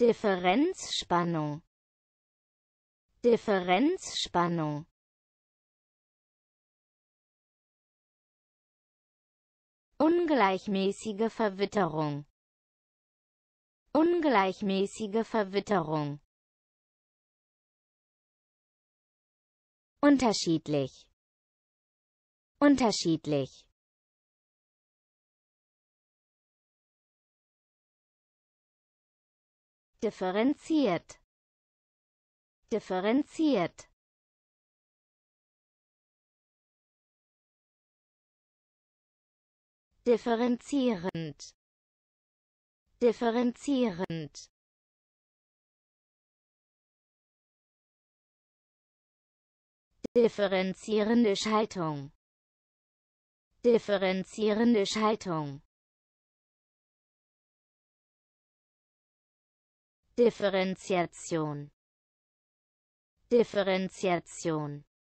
Differenzspannung, Differenzspannung, ungleichmäßige Verwitterung, ungleichmäßige Verwitterung, unterschiedlich, unterschiedlich, differenziert, differenziert, differenzierend, differenzierend, differenzierende Schaltung, differenzierende Schaltung, Differenziation, Differenziation,